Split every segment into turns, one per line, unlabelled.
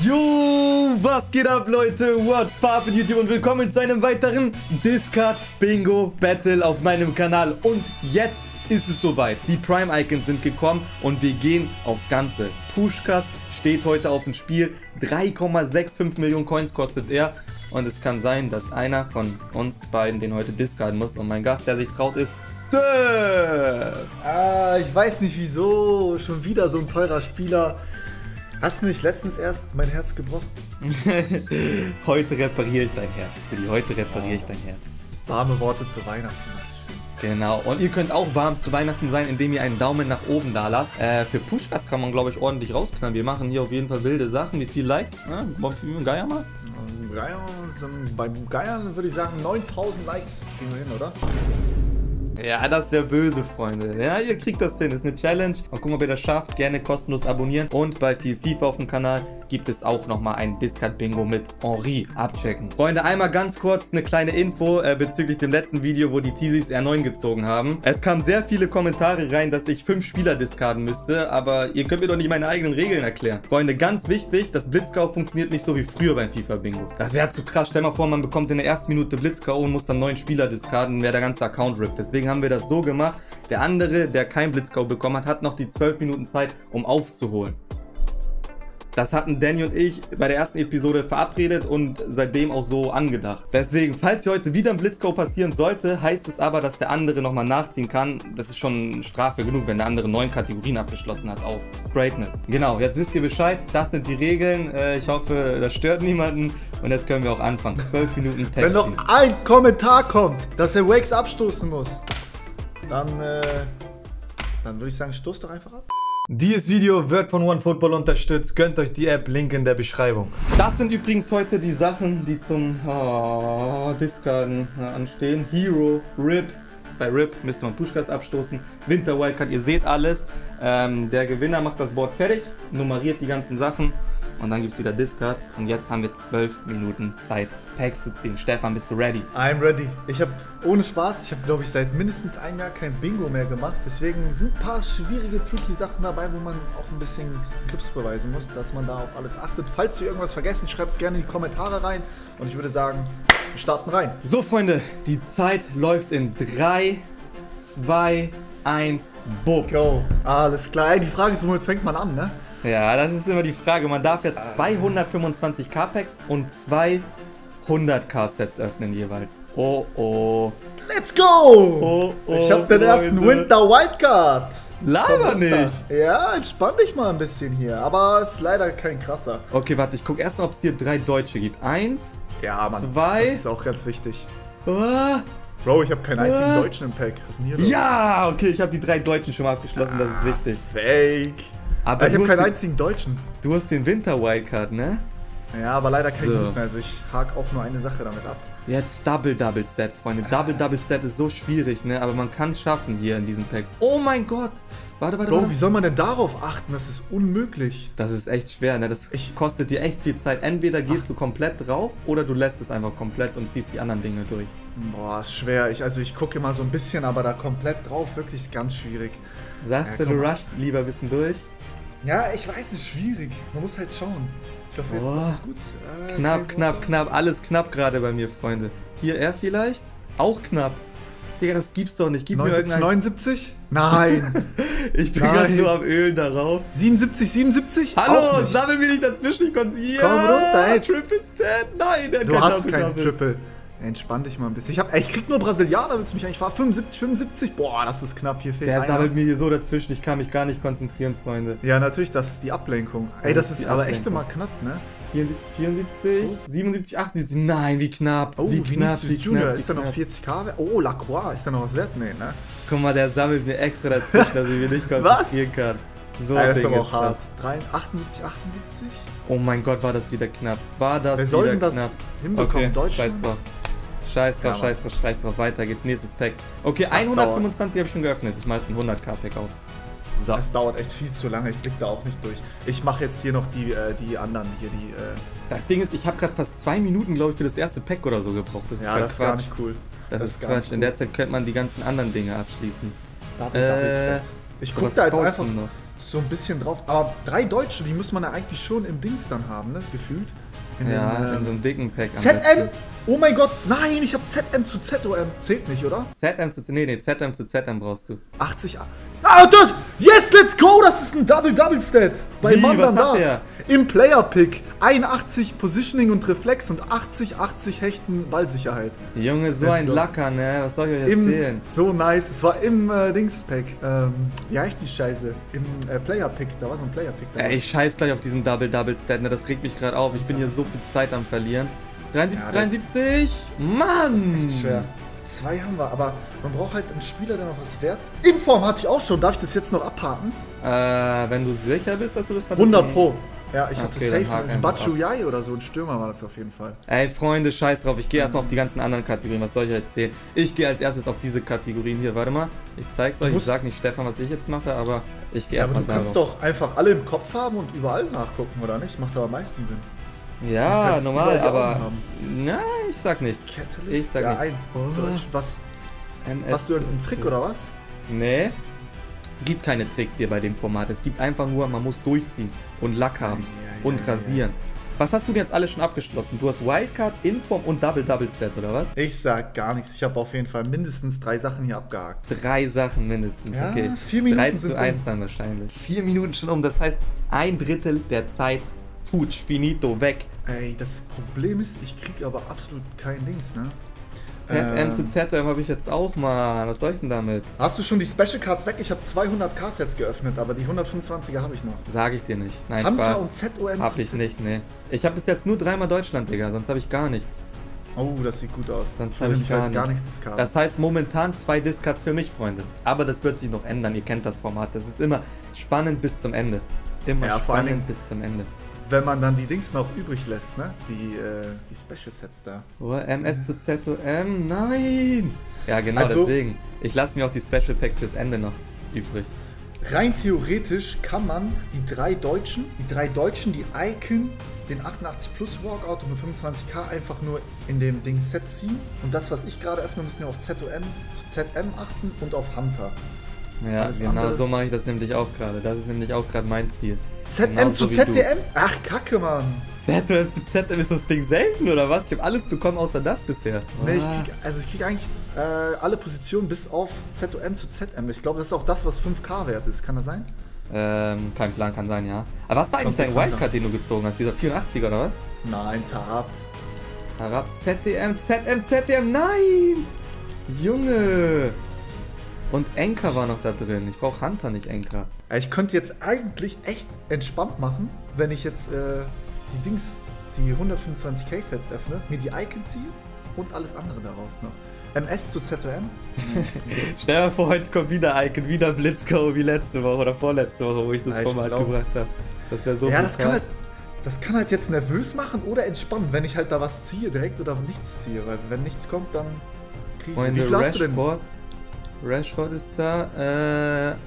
Jo, was geht ab, Leute? What's up in YouTube und willkommen zu einem weiteren Discard Bingo Battle auf meinem Kanal. Und jetzt ist es soweit. Die Prime Icons sind gekommen und wir gehen aufs Ganze. Pushkas steht heute auf dem Spiel. 3,65 Millionen Coins kostet er. Und es kann sein, dass einer von uns beiden den heute discarden muss. Und mein Gast, der sich traut, ist Steph.
Ich weiß nicht wieso. Schon wieder so ein teurer Spieler. Hast du mich letztens erst mein Herz gebrochen?
Heute repariere ich dein Herz, Billy. Heute repariere ich dein Herz.
Warme Worte zu Weihnachten. Das ist schön.
Genau. Und ihr könnt auch warm zu Weihnachten sein, indem ihr einen Daumen nach oben da lasst. Für Pushkas kann man, glaube ich, ordentlich rausknallen. Wir machen hier auf jeden Fall wilde Sachen. Wie viele Likes? Wollen wir einen Geier mal?
Beim Geier würde ich sagen 9000 Likes. Gehen wir hin, oder?
Ja, das wäre böse, Freunde. Ja, ihr kriegt das hin. Das ist eine Challenge. Mal gucken, ob ihr das schafft. Gerne kostenlos abonnieren. Und bei viel FIFA auf dem Kanal gibt es auch nochmal ein Discard-Bingo mit Henri. Abchecken. Freunde, einmal ganz kurz eine kleine Info bezüglich dem letzten Video, wo die Teasies R9 gezogen haben. Es kamen sehr viele Kommentare rein, dass ich 5 Spieler discarden müsste. Aber ihr könnt mir doch nicht meine eigenen Regeln erklären. Freunde, ganz wichtig, das Blitzkau funktioniert nicht so wie früher beim FIFA-Bingo. Das wäre zu krass. Stell mal vor, man bekommt in der ersten Minute Blitzkau und muss dann 9 Spieler discarden, wäre der ganze Account rippt. Deswegen haben wir das so gemacht. Der andere, der kein Blitzkau bekommen hat, hat noch die 12 Minuten Zeit, um aufzuholen. Das hatten Danny und ich bei der ersten Episode verabredet und seitdem auch so angedacht. Deswegen, falls hier heute wieder ein Blitzkau passieren sollte, heißt es aber, dass der andere nochmal nachziehen kann. Das ist schon Strafe genug, wenn der andere 9 Kategorien abgeschlossen hat auf Straightness. Genau, jetzt wisst ihr Bescheid. Das sind die Regeln. Ich hoffe, das stört niemanden. Und jetzt können wir auch anfangen. 12 Minuten Text.
Wenn noch ein Kommentar kommt, dass er Wakes abstoßen muss, dann würde ich sagen, stoß doch einfach ab.
Dieses Video wird von OneFootball unterstützt. Gönnt euch die App, Link in der Beschreibung. Das sind übrigens heute die Sachen, die zum Discarden anstehen. Hero, RIP. Bei RIP müsste man Pushkas abstoßen. Winter Wildcard, ihr seht alles. Der Gewinner macht das Board fertig, nummeriert die ganzen Sachen. Und dann gibt es wieder Discards. Und jetzt haben wir 12 Minuten Zeit, Packs zu ziehen. Stefan, bist du ready?
I'm ready. Ich habe ohne Spaß, ich habe glaube ich seit mindestens einem Jahr kein Bingo mehr gemacht. Deswegen sind ein paar schwierige, tricky Sachen dabei, wo man auch ein bisschen Grips beweisen muss, dass man da auf alles achtet. Falls wir irgendwas vergessen, schreibt es gerne in die Kommentare rein. Und ich würde sagen, wir starten rein.
So Freunde, die Zeit läuft in 3, 2, 1, boom.
Go. Alles klar. Die Frage ist, womit fängt man an, ne?
Ja, das ist immer die Frage. Man darf ja 225 K-Packs und 200 K-Sets öffnen jeweils. Oh, oh.
Let's go!
Oh, oh,
ich habe den ersten Winter Wildcard.
Laber nicht.
Ja, entspann dich mal ein bisschen hier. Aber es ist leider kein krasser.
Okay, warte, ich gucke erst mal, ob es hier 3 Deutsche gibt. 1,
ja, Mann,
2.
Das ist auch ganz wichtig.
Oh,
Bro, ich habe keinen einzigen Deutschen im Pack. Was ist denn hier los?
ja, okay, ich habe die 3 Deutschen schon mal abgeschlossen, das ist wichtig.
Fake.
Aber
ich habe keinen einzigen Deutschen.
Du hast den Winter Wildcard, ne?
Ja, aber leider keinen guten. Also ich hake auch nur eine Sache damit ab.
Jetzt Double Stat, Freunde. Double Stat ist so schwierig, ne? Aber man kann es schaffen hier in diesen Packs. Oh mein Gott! Warte.
Bro, wie soll man denn darauf achten? Das ist unmöglich.
Das ist echt schwer, ne? Das kostet dir echt viel Zeit. Entweder gehst du komplett drauf oder du lässt es einfach komplett und ziehst die anderen Dinge durch.
Boah, ist schwer. Ich gucke immer so ein bisschen, aber da komplett drauf wirklich ist ganz schwierig.
Sagst du, du rusht lieber ein bisschen durch?
Ja, ich weiß, es ist schwierig. Man muss halt schauen. Ich hoffe, jetzt noch was Gutes.
Knapp. Alles knapp gerade bei mir, Freunde. Hier er vielleicht? Auch knapp. Digga, das gibt's doch nicht. Gib
79, 79? Nein.
Ich bin gerade so am Ölen darauf.
77, 77?
Hallo, sammel mir nicht dazwischen. Komm
runter, ey.
Triple Stat. Nein, der
Du hast keinen Triple. Entspann dich mal ein bisschen. Ich krieg nur Brasilianer, willst du mich eigentlich fahren? 75, 75? Boah, das ist knapp. Hier fehlt
der sammelt mir hier so dazwischen. Ich kann mich gar nicht konzentrieren, Freunde.
Ja, natürlich, das ist die Ablenkung. Ey, das ist aber echt immer knapp, ne?
74, 74, 77, 78. Nein, wie knapp.
Oh,
wie knapp,
wie Junior. Ist da noch 40k? Oh, Lacroix. Ist da noch was wert? Nee, ne?
Guck mal, der sammelt mir extra dazwischen, dass ich mich nicht konzentrieren kann. So,
das ist aber auch hart. 78, 78?
Oh mein Gott, war das wieder knapp. War das
Wir sollen das hinbekommen, Deutschland.
Scheiß drauf. Weiter geht's. Nächstes Pack. Okay, 125 habe ich schon geöffnet. Ich mache jetzt ein 100k-Pack auf. So.
Das dauert echt viel zu lange. Ich blick da auch nicht durch. Ich mache jetzt hier noch die anderen. Hier
Das Ding ist, ich habe gerade fast 2 Minuten, glaube ich, für das erste Pack oder so gebraucht. Das ist
ja, das ist gar nicht cool.
Das ist Quatsch. In der Zeit könnte man die ganzen anderen Dinge abschließen.
Double Stat. Ich gucke da jetzt einfach. so ein bisschen drauf. Aber 3 Deutsche, die muss man ja eigentlich schon im Dings dann haben, ne? Gefühlt.
In so einem dicken Pack.
ZM? Oh mein Gott, nein, ich habe ZM zu ZOM. Zählt nicht, oder?
ZM zu ZM zu ZM brauchst du.
80. Ah, das! Yes, let's go! Das ist ein Double-Stat. Bei Mandan da.
Der?
Im Player-Pick. 81 Positioning und Reflex und 80 Hechten Ballsicherheit.
Junge, so ein Lacker, ne? Was soll ich euch erzählen?
So nice. Es war im Dings-Pack. Wie heißt die Scheiße? Im Player-Pick. Da war so ein Player-Pick dabei.
Ey, ich scheiß gleich auf diesen Double-Stat, ne? Das regt mich gerade auf. Ich bin hier so viel Zeit am Verlieren. 73. Mann!
Das ist echt schwer. 2 haben wir, aber man braucht halt einen Spieler, der noch was wert ist. Inform hatte ich auch schon. Darf ich das jetzt noch abhaken?
Wenn du sicher bist, dass du das hattest.
100 Pro. Ja, ich hatte
okay,
safe. Batshuayi oder so, ein Stürmer war das auf jeden Fall.
Ey, Freunde, scheiß drauf. Ich gehe erstmal auf die ganzen anderen Kategorien. Was soll ich erzählen? Ich gehe als erstes auf diese Kategorien hier. Warte mal. Ich zeig's euch. Ich sag nicht Stefan, was ich jetzt mache, aber ich gehe erstmal darauf.
Aber du kannst doch einfach alle im Kopf haben und überall nachgucken, oder nicht? Macht aber am meisten Sinn.
Ja, halt normal, aber. Na, ich sag nichts.
Catalyst?
Ich sag
ja,
nichts.
Was? Hast du irgendeinen Trick oder was?
Nee. Gibt keine Tricks hier bei dem Format. Es gibt einfach nur, man muss durchziehen und Lack haben und rasieren. Was hast du denn jetzt alle schon abgeschlossen? Du hast Wildcard, Inform und Double-Stat, oder was?
Ich sag gar nichts. Ich habe auf jeden Fall mindestens 3 Sachen hier abgehakt.
3 Sachen mindestens,
ja,
okay.
4 Minuten
3 zu 1 dann wahrscheinlich. 4 Minuten schon um, das heißt 1/3 der Zeit. Futsch, finito, weg.
Ey, das Problem ist, ich krieg aber absolut kein Dings, ne?
ZM zu ZM habe ich jetzt auch mal. Was soll ich denn damit?
Hast du schon die Special Cards weg? Ich habe 200 K-Sets geöffnet, aber die 125er habe ich noch.
Sag ich dir nicht. Nein,
Hunter
Spaß.
und ZOM
hab ich nicht, ne. Ich habe bis jetzt nur 3-mal Deutschland, Digga. Sonst habe ich gar nichts.
Oh, das sieht gut aus.
Sonst habe ich gar nichts
Discard.
Das heißt momentan 2 Discards für mich, Freunde. Aber das wird sich noch ändern. Ihr kennt das Format. Das ist immer spannend bis zum Ende. Immer spannend bis zum Ende.
Wenn man dann die Dings noch übrig lässt, ne? Die Special Sets da.
Oh, MS zu ZOM? Nein! Ja, genau, also, deswegen. Ich lasse mir auch die Special Packs fürs Ende noch übrig.
Rein theoretisch kann man die 3 Deutschen, die Icon, den 88 Plus Walkout und eine 25k einfach nur in dem Ding Set ziehen. Und das, was ich gerade öffne, müssen wir auf ZM achten und auf Hunter.
Ja, alles genau andere. So mache ich das nämlich auch gerade. Das ist nämlich auch gerade mein Ziel.
ZM
Genauso
zu ZDM? Ach, Kacke, Mann.
ZM zu ZM, ist das Ding selten oder was? Ich habe alles bekommen außer das bisher.
Nee, ich krieg eigentlich alle Positionen bis auf ZOM zu ZM. Ich glaube, das ist auch das, was 5k wert ist. Kann das sein?
Kein Plan, kann sein, ja. Aber was war eigentlich dein Wildcard, den du gezogen hast? Dieser 84er oder was?
Nein, Tarab.
Tarab, ZDM, nein! Junge! Und Enker war noch da drin. Ich brauche Hunter, nicht Enker.
Ich könnte jetzt eigentlich echt entspannt machen, wenn ich jetzt die 125k Sets öffne, mir die Icon ziehe und alles andere daraus noch. MS zu ZOM.
Stell dir vor, heute kommt wieder Icon, wieder Blitzco wie letzte Woche oder vorletzte Woche, wo ich das Format gebracht habe. Das wäre so.
Ja, das kann halt jetzt nervös machen oder entspannen, wenn ich halt da was ziehe direkt oder nichts ziehe. Weil wenn nichts kommt, dann kriege ich. Wie viel hast du denn?
Rashford ist da.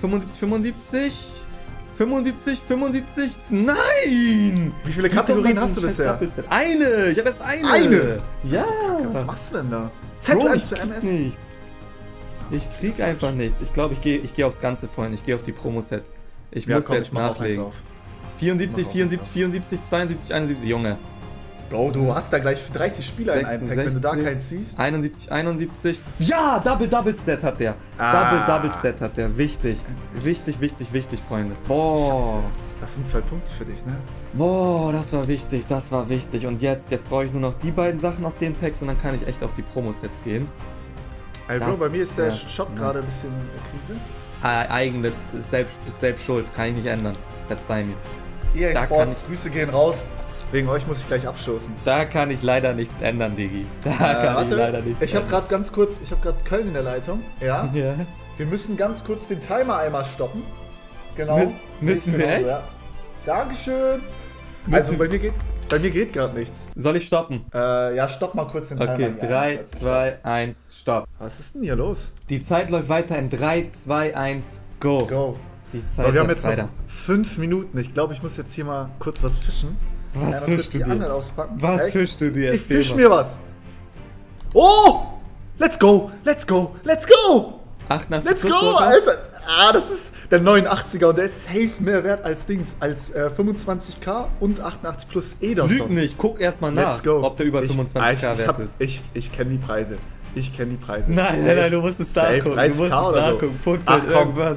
75. Nein!
Wie viele Kategorien hast du bisher?
Eine! Ich habe erst eine! Ja!
Kacke, was machst du denn da? ZOM zu MS?
Nichts. Ich krieg einfach nichts. Ich glaube, ich gehe aufs Ganze, Freunde. Ich gehe auf die Promo-Sets. Ich muss jetzt nachlegen. 74, 72, 71, Junge.
Bro, du hast da gleich 30 Spieler in einem Pack, wenn du da keinen ziehst.
71. Ja, Double-Stat hat der. Double-Stat hat der. Wichtig, Freunde. Boah.
Scheiße. Das sind 2 Punkte für dich, ne?
Boah, das war wichtig. Und jetzt brauche ich nur noch die beiden Sachen aus den Packs und dann kann ich echt auf die Promosets gehen.
Ey, Bro, bei mir ist der Shop gerade ein bisschen Krise.
Eigene, selbst schuld, kann ich nicht ändern. Verzeih mir.
EA Sports, Grüße gehen raus. Wegen euch muss ich gleich abstoßen.
Da kann ich leider nichts ändern, Digi. Ich
habe gerade ganz kurz, Köln in der Leitung. Ja. Wir müssen ganz kurz den Timer einmal stoppen. Genau.
Müssen wir echt?
Ja. Dankeschön. Also bei mir geht gerade nichts.
Soll ich stoppen?
Ja, stopp mal kurz den Timer.
Okay, 3, 2, 1, stopp.
Was ist denn hier los?
Die Zeit läuft weiter in 3, 2, 1, go.
Go.
Die Zeit
wir haben jetzt noch 5 Minuten. Ich glaube, ich muss jetzt hier mal kurz was fischen.
Was fischst du dir?
Was
fischst du dir?
Ich fisch mir was. Oh! Let's go!
88
Let's go, Alter! das ist der 89er und der ist safe mehr wert als Dings, als 25k und 88 plus Ederson.
Lüg nicht, guck erstmal nach, ob der über 25k wert ist.
Ich kenne die Preise.
Nein, du musst es da gucken.
30k oder so. Ach komm,
irgendwas.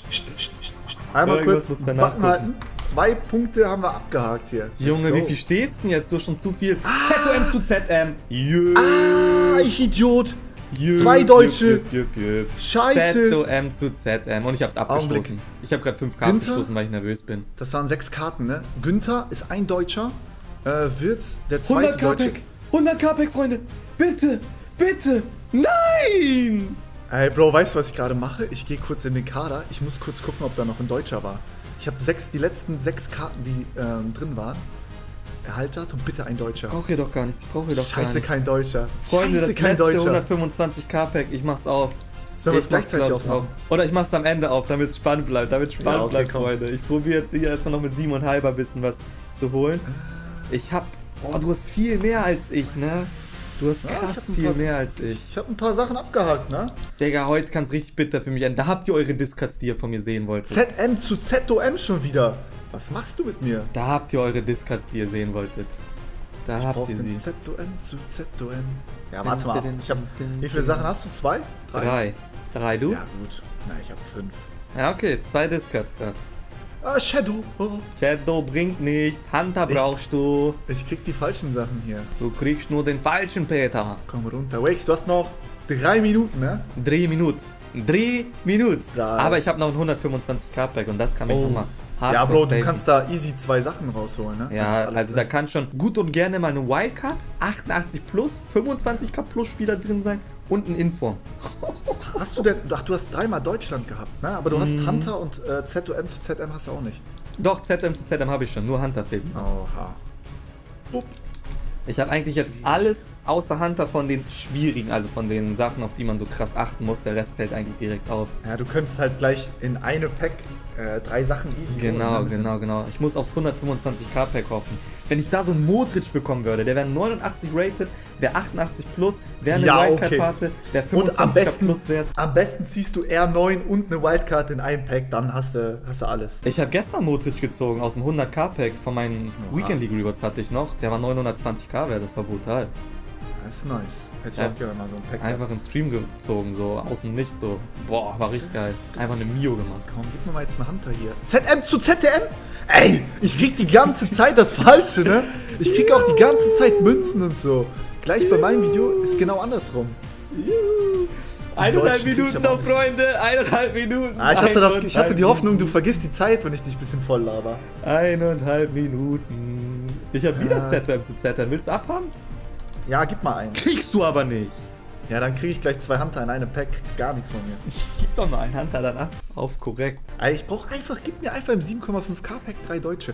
Einmal
Irgendwas
kurz
musst du
Backen
nachgucken.
halten. 2 Punkte haben wir abgehakt hier. Let's
Junge,
go.
wie viel steht's denn jetzt? Du hast schon zu viel. ZOM zu ZM.
Ich Idiot. 2 Deutsche. Scheiße.
ZOM zu ZM. Und ich hab's abgestoßen.
Augenblick.
Ich habe gerade 5 Karten
Günther?
gestoßen, weil ich nervös bin.
Das waren 6 Karten, ne? Günther ist ein Deutscher. Wirtz, der zweite
100
Deutsche.
K-Pack. 100 K-Pack, Freunde. Bitte. Bitte. Nein.
Ey, Bro, weißt du, was ich gerade mache? Ich gehe kurz in den Kader. Ich muss kurz gucken, ob da noch ein Deutscher war. Ich habe die letzten 6 Karten, die drin waren. Erhalter und bitte ein Deutscher.
Ich brauche hier doch gar nichts.
Scheiße, kein Deutscher.
Freunde,
Scheiße,
das
kein
letzte
Deutscher.
125 K-Pack. Ich mach's auf.
Sollen wir es
Ich mach's,
gleichzeitig
glaub ich,
aufmachen?
auf. Oder ich mach's am Ende auf, damit es spannend bleibt.
Ja, okay, komm.
Freunde. Ich probiere jetzt hier erstmal noch mit 7,5 ein bisschen was zu holen. Ich hab... Oh, du hast viel mehr als ich, ne? Du hast
Ja, ich
krass
hab ein
viel
paar-
mehr als ich.
Ich habe ein paar Sachen abgehakt, ne?
Digga, heute kann's richtig bitter für mich enden. Da habt ihr eure Discards, die ihr von mir sehen wolltet.
ZM zu ZOM schon wieder. Was machst du mit mir?
Da habt ihr eure Discards, die ihr sehen wolltet. Da
Ich
habt
brauche
ihr
den
sie.
ZOM zu ZOM. Ja, warte mal. Wie viele Sachen hast du? 2?
3, du?
Ja, gut. Na, ich habe 5.
Ja, okay, 2 Discards gerade.
Ah, Shadow. Oh.
Shadow bringt nichts. Hunter
Ich-
brauchst du.
Ich krieg die falschen Sachen hier.
Du kriegst nur den falschen Peter.
Komm runter. Wakes, du hast noch 3 Minuten, ne?
3 Minuten. 3 Minuten.
Ja.
Aber ich habe noch ein 125 K-Pack und das kann mich
Oh.
nochmal
Ja, Bro, du kannst da easy 2 Sachen rausholen, ne?
Ja,
Das ist alles
also da
drin.
kann schon gut und gerne mal eine Wildcard, 88 plus, 25k plus Spieler drin sein und ein Inform.
Hast du denn. Ach, du hast 3-mal Deutschland gehabt, ne? Aber du hast Hunter und ZOM zu ZM hast du auch nicht.
Doch, ZM zu ZM habe ich schon, nur Hunter fehlt mir.
Oha. Bup.
Ich habe eigentlich jetzt alles außer Hunter von den schwierigen, also von den Sachen, auf die man so krass achten muss. Der Rest fällt eigentlich direkt auf.
Ja, du könntest halt gleich in eine Pack 3 Sachen easy
Genau,
holen, ne?
genau. Ich muss aufs 125k Pack hoffen. Wenn ich da so einen Modric bekommen würde, der wäre 89 rated, wäre 88 plus, wäre eine
Ja,
Wildcard-Karte, wäre
Und
25k plus wert.
am besten ziehst du R9 und eine Wildcard in einem Pack, dann hast du alles.
Ich habe gestern Modric gezogen aus dem 100k Pack von meinen
Oha.
Weekend League Rewards hatte ich noch. Der war 920k wert, das war brutal.
Das ist nice. Hätte ich
Ja.
auch gerne mal so ein Pack.
Einfach im Stream gezogen, so aus dem Nichts, so. Boah, war richtig geil. Einfach eine Mio gemacht.
Komm, gib mir mal jetzt einen Hunter hier. ZM zu ZTM? Ey, ich krieg die ganze Zeit das Falsche, ne? Ich krieg auch die ganze Zeit Münzen und so. Gleich bei meinem Video ist genau andersrum.
Juhu. 1,5
Deutschen krieg ich
Minuten
aber
noch,
auch nicht.
Freunde. 1,5 Minuten.
Ich hatte die
1,5
Hoffnung, du vergisst die Zeit, wenn ich dich ein bisschen voll laber.
1,5 Minuten. Ich habe wieder
Ah.
ZM zu ZM. Willst du abhaben?
Ja, gib mal einen.
Kriegst du aber nicht.
Ja, dann krieg ich gleich 2 Hunter in einem Pack, kriegst gar nichts von mir.
Gib doch mal einen Hunter dann ab. Auf korrekt.
Ey, ich brauch einfach, gib mir einfach im 7,5k Pack 3 Deutsche.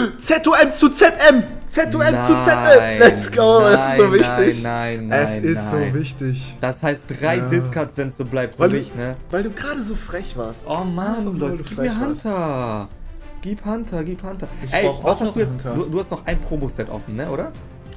ZOM zu ZM! ZOM zu ZM! Let's go! Es ist so wichtig.
Nein.
Es ist so wichtig.
Das heißt 3
Ja.
Discards, wenn es so bleibt für
Weil
mich, ne?
du gerade so frech warst.
Oh Mann,
Einfach nur, weil
Leute,
du
gib mir
frech warst.
Hunter. Gib Hunter.
Ich
Ey,
brauch
was
auch
hast
noch
du jetzt?
Hunter.
Du hast noch ein Promo-Set offen, ne, oder?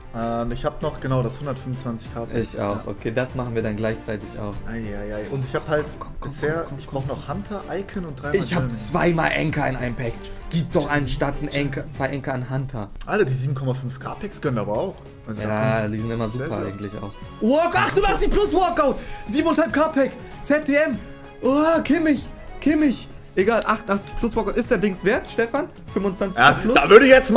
Ich habe noch genau das 125k Pack.
Ich auch. Okay, das machen wir dann gleichzeitig auch.
Eieiei. Und ich habe halt
komm,
bisher,
komm.
ich brauche noch Hunter, Icon und 3-mal
Ich habe
German.
2-mal Anchor in einem Pack. Gib doch anstatt ein Anchor, 2 Anchor an Hunter.
Alle, die 7,5k Packs gönnen aber auch. Also da
Ja,
kommt
die sind immer
sehr,
super
sehr-
eigentlich auch. Walk 88 plus Walkout! 7,5k Pack! ZDM! Oh, Kimmich! Egal, 88 plus Walkout. Ist der Dings wert, Stefan? 25
Ja,
plus?
da würde ich jetzt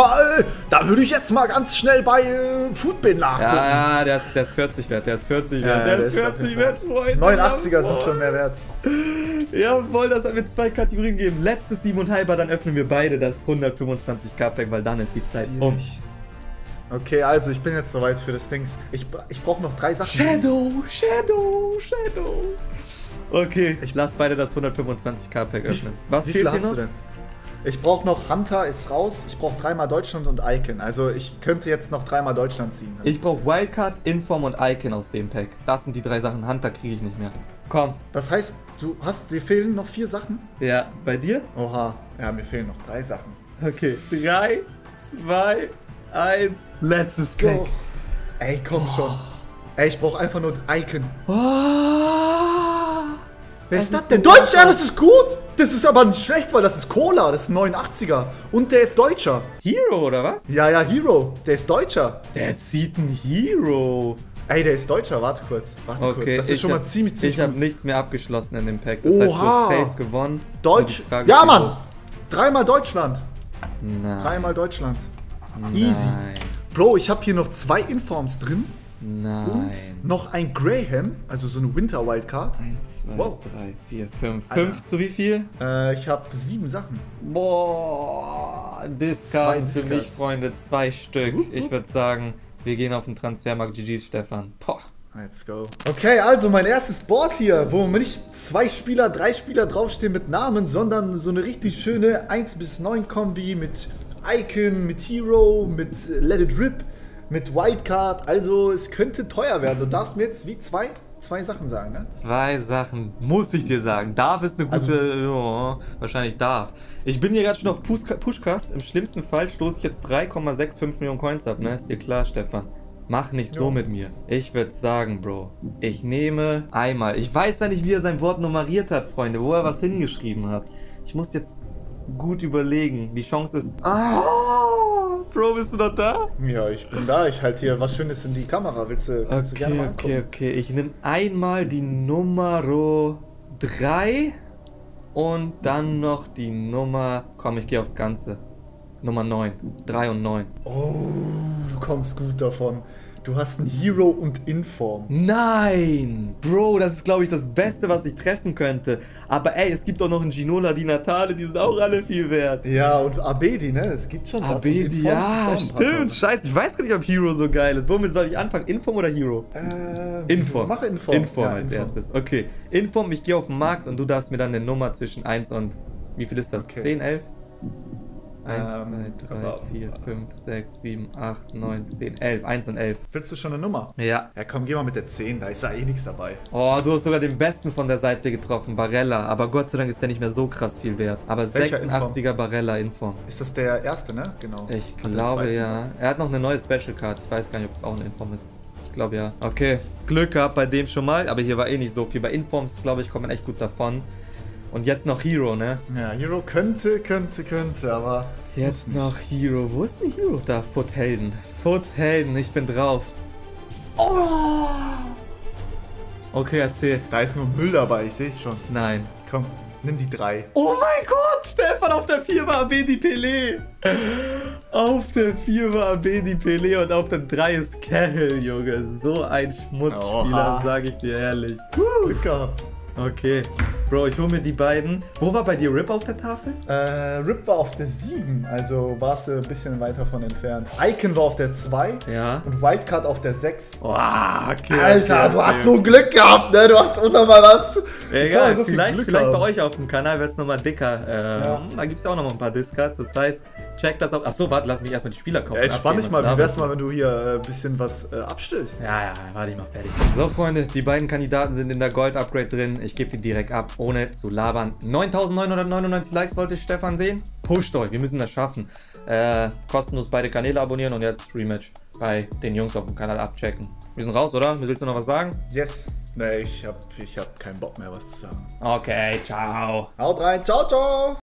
mal ganz schnell bei Foodbin nachgucken.
Ja, der ist 40 wert, der ist 40
Ja,
wert, der
der
ist
ist auf
40
jeden
wert,
Fall.
Freunde.
89er sind
Jawohl.
schon mehr wert.
Jawohl, das hat mir 2 Kategorien gegeben. Letztes 7,5er, dann öffnen wir beide das 125k Pack, weil dann ist die Zeit um.
Okay, also ich bin jetzt soweit für das Dings. Ich brauche noch 3 Sachen.
Shadow. Okay, ich lasse beide das 125k Pack öffnen. Was
Wie
fehlt
viel
hier
hast
noch?
du denn? Ich brauche noch Hunter ist raus. Ich brauche 3-mal Deutschland und Icon. Also ich könnte jetzt noch 3-mal Deutschland ziehen.
Ich brauche Wildcard, Inform und Icon aus dem Pack. Das sind die 3 Sachen. Hunter kriege ich nicht mehr. Komm.
Das heißt, dir fehlen noch 4 Sachen?
Ja, bei dir?
Oha. Ja, mir fehlen noch 3 Sachen.
Okay. 3, 2, 1. Letztes Pack.
Go. Ey, komm schon. Ey, ich brauche einfach nur Icon.
Oh.
Wer ist das denn? Deutsch? Ja, das ist gut. Das ist aber nicht schlecht, weil das ist Cola. Das ist ein 89er. Und der ist Deutscher.
Hero, oder was?
Ja, Hero. Der ist Deutscher.
Der zieht einen Hero.
Ey, der ist Deutscher. Warte kurz.
Okay,
Das ist schon mal ziemlich
Ich habe
gut.
nichts mehr abgeschlossen in dem Pack. Das heißt, du hast safe gewonnen.
Deutsch.
Frage
Ja,
ist
Mann. Dreimal Deutschland.
Nein.
Dreimal Deutschland.
Nein.
Easy. Bro, ich habe hier noch 2 Informs drin.
Nein.
Und noch ein Graham, also so eine Winter Wildcard.
1, 2,
Wow.
3, 4, 5.
Alter.
5 zu wie viel?
Ich habe 7 Sachen.
Boah.
Zwei
Discard für
Discards.
mich, Freunde. 2 Stück. Ich würde sagen, wir gehen auf den Transfermarkt. GG's, Stefan. Boah.
Let's go. Okay, also mein erstes Board hier, wo nicht 2 Spieler, 3 Spieler draufstehen mit Namen, sondern so eine richtig schöne 1 bis 9 Kombi mit Icon, mit Hero, mit Let It Rip, mit Wildcard. Also es könnte teuer werden. Du darfst mir jetzt wie zwei Sachen sagen, ne?
2 Sachen, muss ich dir sagen. Darf ist eine gute, ja, wahrscheinlich darf. Ich bin hier gerade schon auf Pushcast. Im schlimmsten Fall stoße ich jetzt 3,65 Millionen Coins ab, ne? Ist dir klar, Stefan? Mach nicht so mit mir. Ich würde sagen, Bro, ich nehme einmal. Ich weiß ja nicht, wie er sein Wort nummeriert hat, Freunde, wo er was hingeschrieben hat. Ich muss jetzt gut überlegen. Die Chance ist... Bro, bist du noch da?
Ja, ich bin da. Ich halte hier was Schönes in die Kamera. Kannst du gerne mal angucken.
Okay. Ich nehme einmal die Nummer 3 und dann noch die Nummer... Komm, ich gehe aufs Ganze. Nummer 9. 3 und 9.
Oh, du kommst gut davon. Du hast einen Hero und Inform.
Nein! Bro, das ist, glaube ich, das Beste, was ich treffen könnte. Aber ey, es gibt auch noch einen Ginola, die Natale, die sind auch alle viel wert.
Ja, und Abedi, ne? Es gibt schon was.
Abedi, ja, stimmt. Scheiße, ich weiß gar nicht, ob Hero so geil ist. Womit soll ich anfangen? Inform oder Hero? Inform.
Mach Inform.
Inform
Ja,
als
Inform.
erstes. Okay, Inform, ich gehe auf den Markt und du darfst mir dann eine Nummer zwischen 1 und... Wie viel ist das?
Okay.
10, 11? 1, 2, 3,
aber-
4, 5, 6, 7, 8, 9, 10, 11. 1 und 11.
Willst du schon eine Nummer?
Ja.
Ja, komm, geh mal mit der 10. Da ist ja eh nichts dabei.
Oh, du hast sogar den besten von der Seite getroffen, Barella. Aber Gott sei Dank ist der nicht mehr so krass viel wert. Aber
Welcher
86er Barella Inform.
Ist das der erste, ne? Genau.
Ich
Hat den
glaube
zweiten.
ja. Er hat noch eine neue Special Card. Ich weiß gar nicht, ob es auch ein Inform ist. Ich glaube ja. Okay, Glück gehabt bei dem schon mal. Aber hier war eh nicht so viel. Bei Informs, glaube ich, kommt man echt gut davon. Und jetzt noch Hero, ne?
Ja, Hero könnte, aber...
Jetzt
muss nicht.
noch Hero. Wo ist denn Hero? Da, Foothelden. Foothelden, ich bin drauf. Oh! Okay, erzähl.
Da ist nur Müll dabei, ich sehe es schon.
Nein.
Komm, nimm die 3.
Oh mein Gott, Stefan, auf der 4 war Abedi Pelé. Auf der 4 war Abedi Pelé und auf der 3 ist Cahill, Junge. So ein Schmutzspieler,
Oha.
sage ich dir ehrlich.
Glück gehabt.
Okay, Bro, ich hole mir die beiden. Wo war bei dir Rip auf der Tafel?
Rip war auf der 7, also warst du ein bisschen weiter von entfernt. Icon war auf der 2
Ja.
und Wildcard auf der 6.
Oh, okay.
Alter,
okay,
du hast
okay.
so Glück gehabt, ne? Du hast unter mal was. Wie kann
Egal,
man so viel
vielleicht
Glück
bei
haben?
euch auf dem Kanal wird es nochmal dicker. Da gibt es ja auch nochmal ein paar Discards. Das heißt, check das auf. Achso, warte, lass mich erstmal die Spieler kaufen.
Ja, entspann dich mal, wie wär's mal,
mal?
wenn du hier ein bisschen was abstößt?
Ja, warte ich mal fertig. So, Freunde, die beiden Kandidaten sind in der Gold-Upgrade drin. Ich gebe die direkt ab, ohne zu labern. 9.999 Likes wollte Stefan sehen. Pusht euch, wir müssen das schaffen. Kostenlos beide Kanäle abonnieren und jetzt Rematch bei den Jungs auf dem Kanal abchecken. Wir sind raus, oder? Willst du noch was sagen?
Yes. Nee, ich hab keinen Bock mehr, was zu sagen.
Okay, ciao.
Haut rein, ciao, ciao.